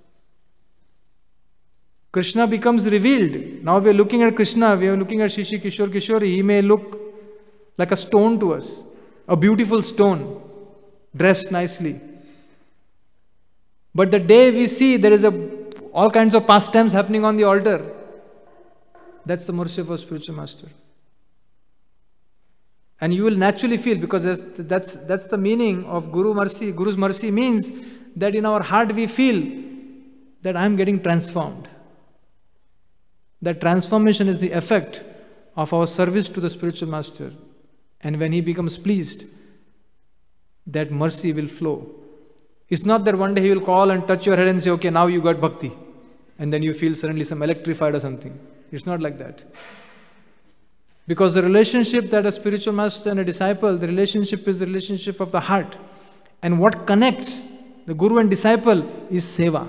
Krishna becomes revealed. Now we are looking at Krishna, we are looking at Shri Kishore Kishori. He may look like a stone to us, a beautiful stone, dressed nicely. But the day we see there is all kinds of pastimes happening on the altar, that's the mercy of our spiritual master. And you will naturally feel, because that's the meaning of Guru mercy. Guru's mercy means that in our heart we feel that I am getting transformed. That transformation is the effect of our service to the spiritual master. And when he becomes pleased, that mercy will flow. It's not that one day he will call and touch your head and say, okay, now you got bhakti. And then you feel suddenly some electrified or something. It's not like that. Because the relationship that a spiritual master and a disciple, the relationship is the relationship of the heart. And what connects the Guru and disciple is seva.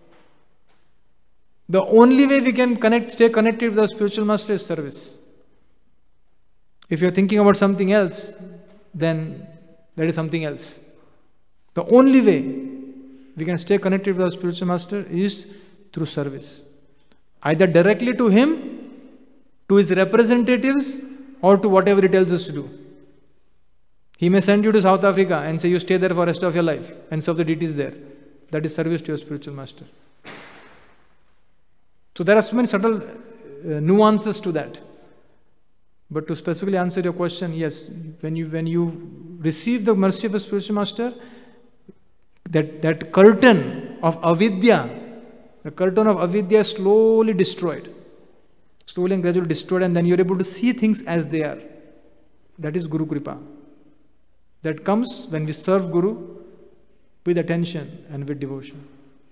The only way we can stay connected with our spiritual master is service. If you're thinking about something else, then that is something else. The only way we can stay connected with our spiritual master is through service. Either directly to him, to his representatives, or to whatever he tells us to do. He may send you to South Africa and say you stay there for the rest of your life and serve the deities there. That is service to your spiritual master. So there are so many subtle nuances to that. But to specifically answer your question, yes, when you receive the mercy of a spiritual master, that curtain of avidya, the curtain of avidya is slowly destroyed. Slowly and gradually destroyed, and then you're able to see things as they are. That is Guru Kripa. That comes when we serve Guru with attention and with devotion.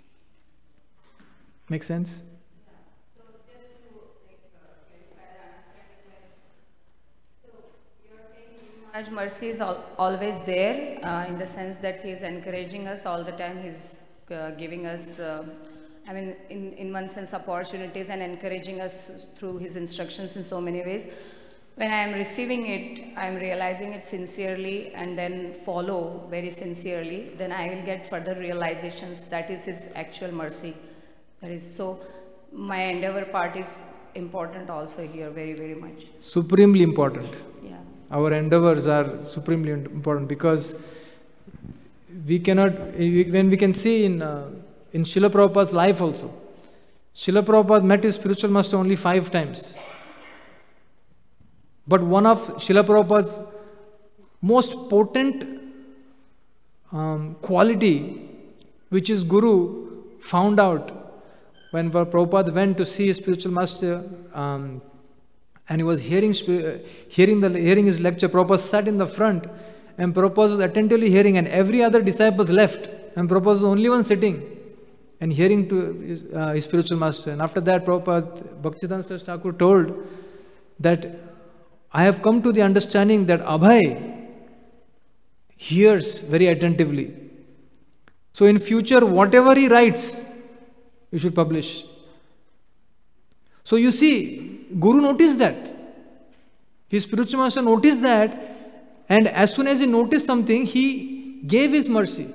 Make sense? So just to clarify the understanding, so you're saying Maharaj mercy is always there, in the sense that he is encouraging us all the time. He's giving us, in one sense, opportunities and encouraging us through his instructions in so many ways. When I am receiving it, I am realizing it sincerely and then follow very sincerely, then I will get further realizations. That is his actual mercy. That is, so my endeavor part is important also here, very, very much. Supremely important. Yeah. Our endeavors are supremely important, because we cannot, when we can see in Srila Prabhupada's life also, Srila Prabhupada met his spiritual master only 5 times. But one of Srila Prabhupada's most potent quality, which is Guru found out when Prabhupada went to see his spiritual master, and he was hearing his lecture. Prabhupada sat in the front, and Prabhupada was attentively hearing, and every other disciple left, and Prabhupada was the only one sitting and hearing to his spiritual master. And after that, Prabhupada, Bhaktivedanta Saraswati Thakur told that I have come to the understanding that Abhay hears very attentively. So in future, whatever he writes, you should publish. So you see, Guru noticed that. His spiritual master noticed that, and as soon as he noticed something, he gave his mercy.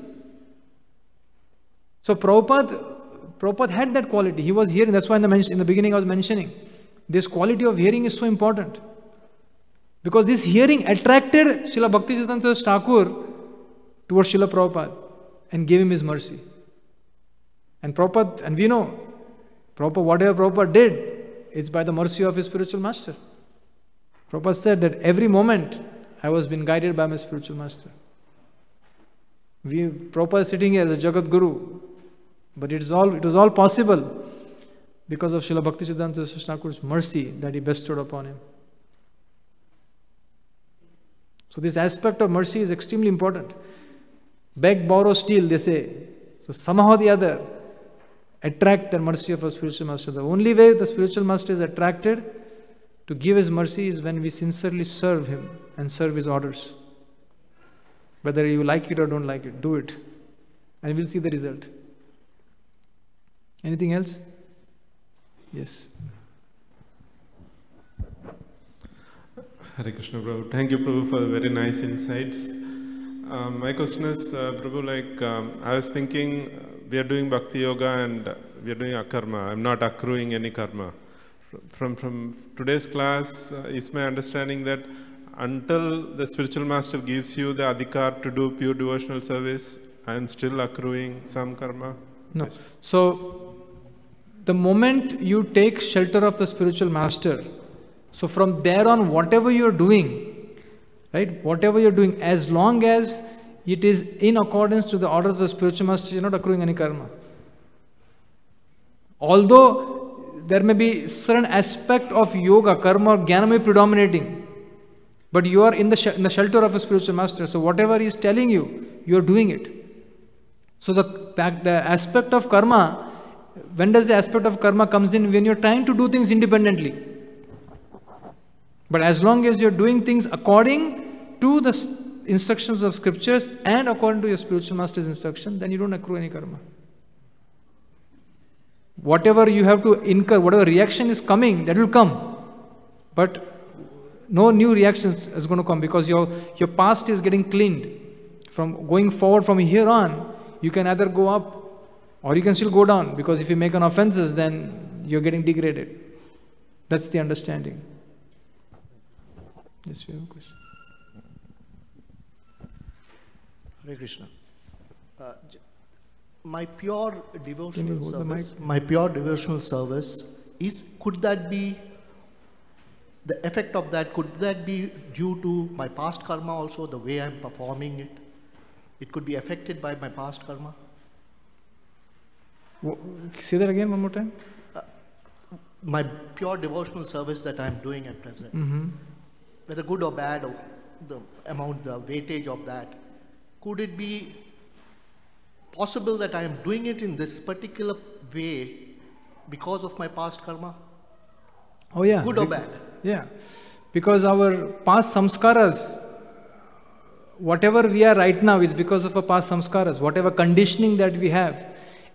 So Prabhupada had that quality. He was hearing. That's why in the beginning I was mentioning, this quality of hearing is so important. Because this hearing attracted Srila Bhaktisiddhanta Thakur towards Srila Prabhupada and gave him his mercy. And Prabhupada, and we know, whatever Prabhupada did, it's by the mercy of his spiritual master. Prabhupada said that every moment I was being guided by my spiritual master. Prabhupada is sitting here as a Jagat Guru, but it was all possible because of Srila Bhaktisiddhanta Thakur's mercy that he bestowed upon him. So this aspect of mercy is extremely important. Beg, borrow, steal, they say. So somehow or the other, attract the mercy of a spiritual master. The only way the spiritual master is attracted to give his mercy is when we sincerely serve him and serve his orders. Whether you like it or don't like it, do it. And we'll see the result. Anything else? Yes. Hare Krishna, Prabhu. Thank you, Prabhu, for very nice insights. My question is, Prabhu, I was thinking, we are doing Bhakti Yoga and we are doing akarma. I'm not accruing any karma. From today's class, is my understanding that until the spiritual master gives you the adhikar to do pure devotional service, I am still accruing some karma? No. So, the moment you take shelter of the spiritual master, so from there on, whatever you're doing, right, whatever you're doing, as long as it is in accordance to the order of the spiritual master, you're not accruing any karma. Although there may be certain aspect of yoga, karma or jnana may be predominating, but you are in the shelter of a spiritual master. So whatever he is telling you, you are doing it. So the aspect of karma, when does the aspect of karma comes in? When you're trying to do things independently. But as long as you're doing things according to the instructions of scriptures and according to your spiritual master's instruction, then you don't accrue any karma. Whatever you have to incur, whatever reaction is coming, that will come. But no new reaction is going to come, because your past is getting cleaned. From going forward from here on, you can either go up or you can still go down, because if you make an offenses, then you're getting degraded. That's the understanding. Yes, we have a question. Hare Krishna. My pure devotional hold the service, mic? my pure devotional service could that be, the effect of that, could that be due to my past karma also, the way I'm performing it? It could be affected by my past karma? Say that again one more time. My pure devotional service that I'm doing at present, whether good or bad, or the amount, the weightage of that, could it be possible that I am doing it in this particular way because of my past karma? Oh yeah. Good or bad? Yeah. Because our past samskaras, whatever we are right now is because of our past samskaras, whatever conditioning that we have.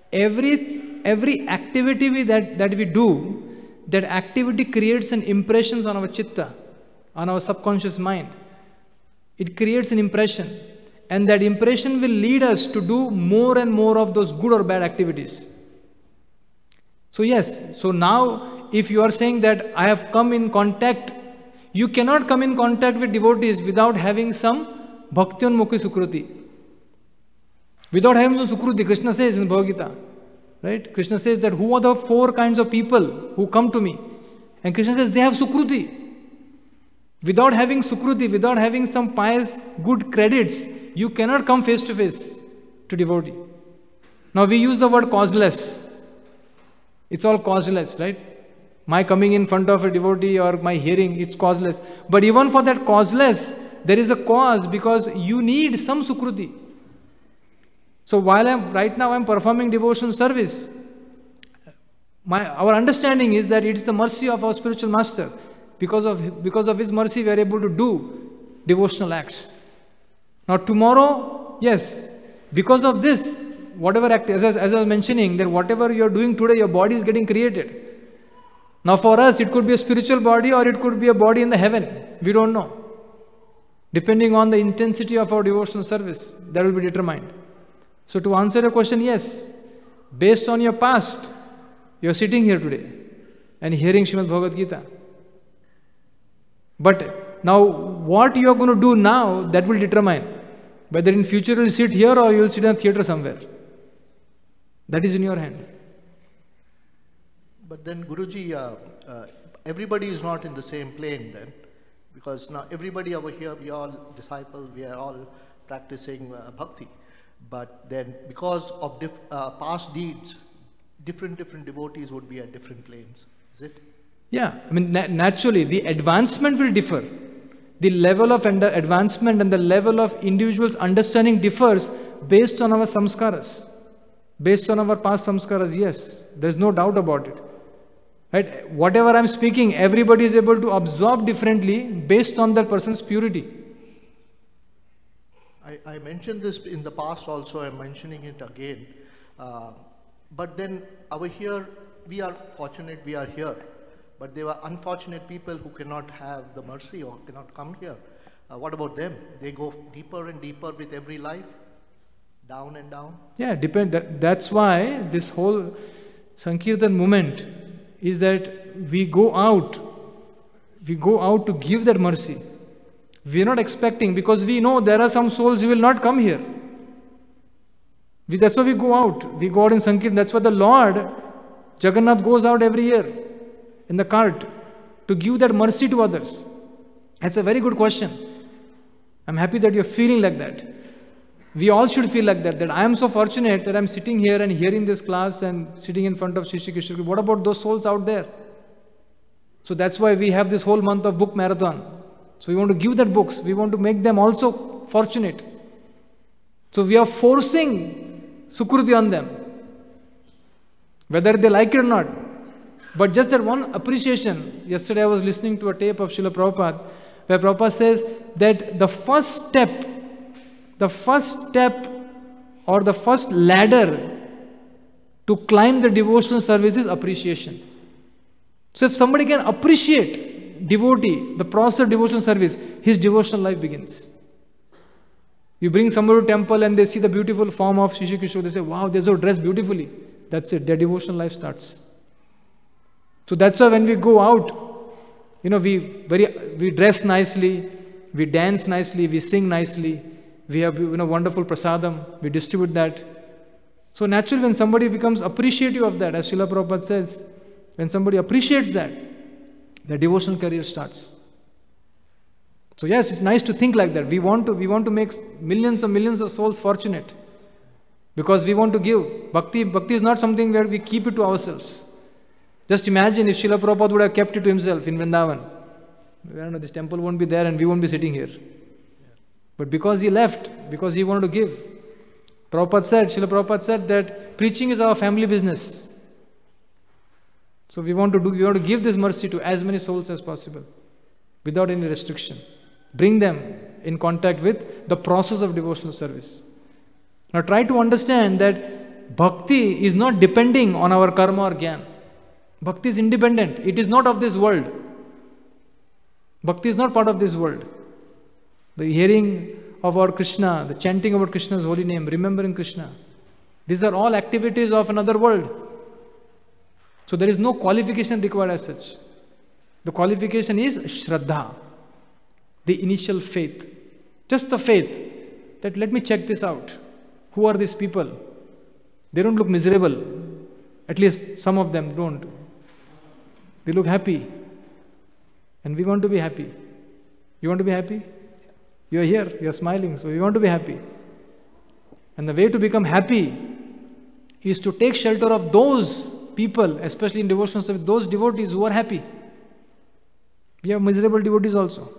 Every activity that we do, that activity creates an impressions on our chitta, on our subconscious mind. It creates an impression, and that impression will lead us to do more and more of those good or bad activities. So yes, so now if you are saying that I have come in contact, you cannot come in contact with devotees without having some bhakti-unmukhi sukruti. Without having some sukruti, Krishna says in Bhagavad Gita, right? Krishna says that who are the 4 kinds of people who come to me? And Krishna says they have sukruti. Without having sukruti, without having some pious good credits, you cannot come face to face to devotee. Now we use the word causeless. It's all causeless, right? My coming in front of a devotee or my hearing, it's causeless. But even for that causeless, there is a cause, because you need some sukruti. So while right now I'm performing devotional service, our understanding is that it's the mercy of our spiritual master. Because of his mercy, we are able to do devotional acts. Now tomorrow, yes, because of this, whatever act, as I was mentioning, that whatever you are doing today, your body is getting created. Now for us, it could be a spiritual body or it could be a body in the heaven. We don't know. Depending on the intensity of our devotional service, that will be determined. So to answer your question, yes, based on your past, you are sitting here today and hearing Srimad Bhagavad Gita. But now what you are going to do now, that will determine whether in future you will sit here or you will sit in a theatre somewhere. That is in your hand. But then Guruji, everybody is not in the same plane then, because now everybody over here, we are all disciples, we are all practicing bhakti. But then because of past deeds, different devotees would be at different planes. Is it? Yeah, I mean, naturally, the advancement will differ. The level of advancement and the level of individual's understanding differs based on our samskaras. Based on our past samskaras, yes, there's no doubt about it. Right? Whatever I'm speaking, everybody is able to absorb differently based on that person's purity. I mentioned this in the past also, I'm mentioning it again. But then over here, we are fortunate we are here. But there are unfortunate people who cannot have the mercy or cannot come here. What about them? They go deeper and deeper with every life, down and down. Yeah, that's why this whole Sankirtan movement is that we go out to give that mercy. We are not expecting, because we know there are some souls who will not come here. That's why we go out. We go out in Sankirtan. That's why the Lord, Jagannath, goes out every year in the cart to give that mercy to others. That's a very good question. I'm happy that you're feeling like that. We all should feel like that I am so fortunate that I'm sitting here and hearing this class and sitting in front of Shri Shri Krishna. What about those souls out there? So that's why we have this whole month of book marathon. So we want to give that books. We want to make them also fortunate. So we are forcing sukruti on them, whether they like it or not. But just that one appreciation. Yesterday I was listening to a tape of Srila Prabhupada, where Prabhupada says that the first step or the first ladder to climb the devotional service is appreciation. So if somebody can appreciate devotee, the process of devotional service, his devotional life begins. You bring somebody to temple and they see the beautiful form of Shri Shri Krishna, they say, wow, they're so dressed beautifully. That's it, their devotional life starts. So that's why when we go out You know, we dress nicely, we dance nicely, we sing nicely, we have, you know, wonderful prasadam, we distribute that. So naturally, when somebody becomes appreciative of that, as Srila Prabhupada says, when somebody appreciates that, the devotional career starts. So yes, it's nice to think like that. We want to make millions of souls fortunate, because we want to give. Bhakti is not something where we keep it to ourselves. Just imagine if Srila Prabhupada would have kept it to himself in Vrindavan. I don't know, this temple won't be there and we won't be sitting here. But because he left, because he wanted to give. Srila Prabhupada said that preaching is our family business. So we want to give this mercy to as many souls as possible, without any restriction. Bring them in contact with the process of devotional service. Now try to understand that bhakti is not depending on our karma or jnana. Bhakti is independent. It is not of this world. Bhakti is not part of this world. The hearing about Krishna, the chanting about Krishna's holy name, remembering Krishna, these are all activities of another world. So there is no qualification required as such. The qualification is Shraddha, the initial faith. Just the faith that let me check this out. Who are these people? They don't look miserable. At least some of them don't. They look happy. And we want to be happy. You want to be happy? You are here, you are smiling, so you want to be happy. And the way to become happy is to take shelter of those people, especially in devotional service, those devotees who are happy. We have miserable devotees also.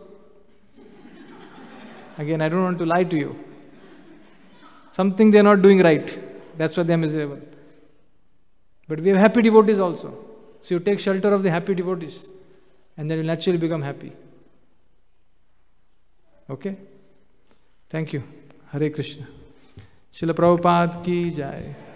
Again, I don't want to lie to you. Something they are not doing right. That's why they are miserable. But we have happy devotees also. So you take shelter of the happy devotees, and then you naturally become happy. Okay? Thank you. Hare Krishna. Srila Prabhupada ki jai.